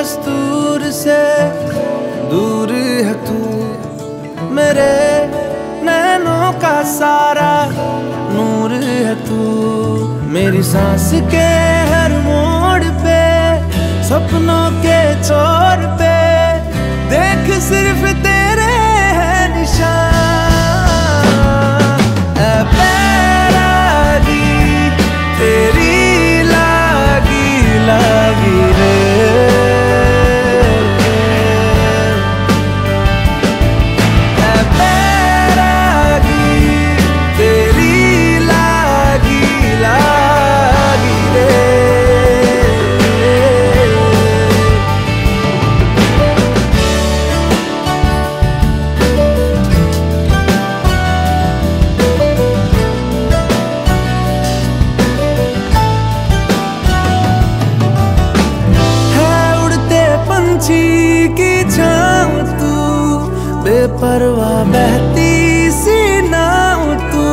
दस्तूर से दूर है तू, मेरे नैनों का सारा नूर है तू। मेरी सांस के हर मोड़ पे, सपनों के छोर पे देख सिर्फ तेरे हैं निशान। ऐ बैरागी तेरी लागी लागी रे, ऐ बैरागी तेरी लागी लागी रे। की छाँव तू, बेपरवाह बहती सी नाव तू,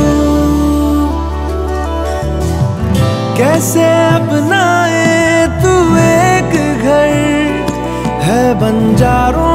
कैसे अपनाए तू एक घर है बंजारों